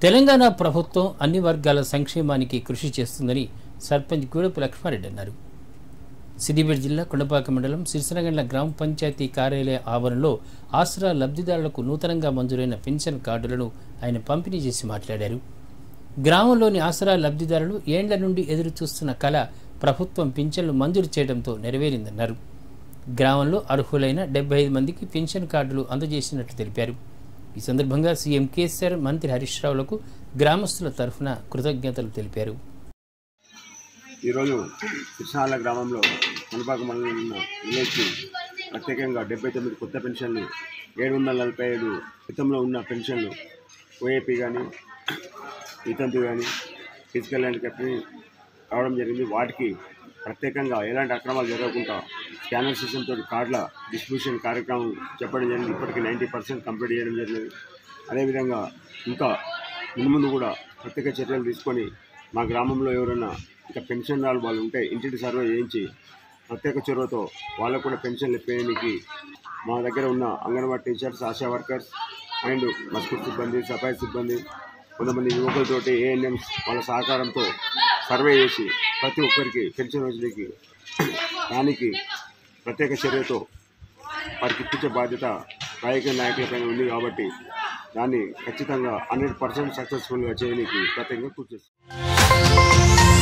తెలంగాణ ప్రభుత్వం అన్ని వర్గాల సంక్షేమానికి కృషి చేస్తుందని సర్పంచ్ గూడపు లక్ష్మారెడ్డి అన్నారు. సిద్దిపేట జిల్లా కొండపాక మండలం సిరిసినగండ్ల గ్రామ పంచాయతీ కార్యాలయ ఆవరణలో ఆసరా లబ్ధిదారులకు నూతనంగా మంజూరైన పెన్షన్ కార్డులను ఆయన పంపిణీ చేసి మాట్లాడారు. గ్రామంలోని ఆసరా లబ్ధిదారులు ఏండ్ల నుండి ఎదురు చూస్తున్న కళ ప్రభుత్వం పింఛన్లు మంజూరు చేయడంతో నెరవేరిందన్నారు. గ్రామంలో అర్హులైన 75 మందికి పెన్షన్ కార్డులు అందజేసినట్లు తెలిపారు. ఈ సందర్భంగా సీఎం కేసీఆర్, మంత్రి హరీష్ రావులకు గ్రామస్తుల తరఫున కృతజ్ఞతలు తెలిపారు. ఈరోజు కృష్ణాల గ్రామంలో కొండపాక మండలంలో ఉన్న విలేజ్కి ప్రత్యేకంగా 79 కొత్త పెన్షన్లు, 745 గతంలో ఉన్న పెన్షన్లు, ఓఏపీ కానీ వితంతు కానీ ఫిజికల్ హ్యాండిక్యాప్ని రావడం జరిగింది. వాటికి ప్రత్యేకంగా ఎలాంటి అక్రమాలు జరగకుండా స్కానర్ సిస్టంతో కార్డుల డిస్ట్రిబ్యూషన్ కార్యక్రమం చెప్పడం జరిగింది. ఇప్పటికీ 90% కంప్లీట్ చేయడం జరిగింది. అదేవిధంగా ఇంకా ముందు కూడా ప్రత్యేక చర్యలు తీసుకొని మా గ్రామంలో ఎవరైనా ఇంకా పెన్షన్ వాళ్ళు ఉంటే ఇంటింటి సర్వే చేయించి ప్రత్యేక చొరవతో వాళ్ళకు కూడా పెన్షన్లు ఇప్పేయడానికి మా దగ్గర ఉన్న Anganwadi teachers, ASHA workers and మస్కూర్ సిబ్బంది, సఫాయి సిబ్బంది, కొంతమంది యువకులతోటి ఏఎన్ఎంస్ వాళ్ళ సహకారంతో సర్వే చేసి ప్రతి ఒక్కరికి పెన్షన్ వచ్చేకి దానికి ప్రత్యేక చర్యతో వారికి ఇప్పించే బాధ్యత రాజకీయ నాయకులపైన ఉంది. కాబట్టి దాన్ని ఖచ్చితంగా 100% సక్సెస్ఫుల్గా చేయడానికి ప్రత్యేకంగా కృషి చేస్తాం.